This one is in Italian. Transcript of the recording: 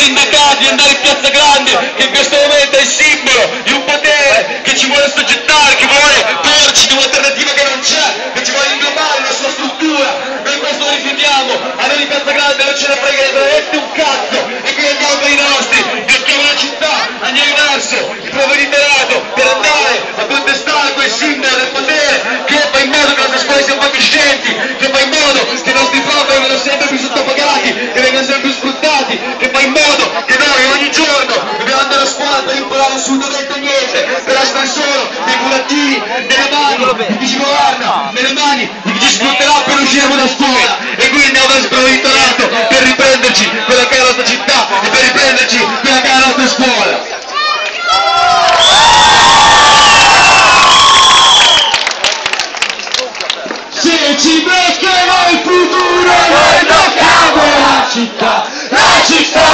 sindacati di andare in Piazza Grande, che in questo momento è il simbolo di un potere che ci vuole assoggettare, che vuole porci di un'alternativa che non c'è, che ci vuole inglobare la sua struttura. Noi questo lo rifiutiamo, a noi di Piazza Grande non ce ne frega veramente un cazzo, e quindi andiamo per i nostri, blocchiamo la città, andiamo verso il provveditorato per andare a contestare quel simbolo del potere che fa in modo che le nostre scuole siano più efficienti, che fa in modo che i nostri prof vengano sempre più sottopagati, che vengano sempre più sfruttati, che fa in modo che noi ogni giorno dobbiamo andare a scuola per imparare assolutamente niente, per essere solo dei burattini nelle mani di chi ci governa, nelle mani di chi ci sfrutterà per uscire da scuola. E quindi andiamo verso il provveditorato per riprenderci quella che è la nostra città e per riprenderci quella che è la nostra scuola. Se ci bloccherà il futuro, noi blocchiamo la città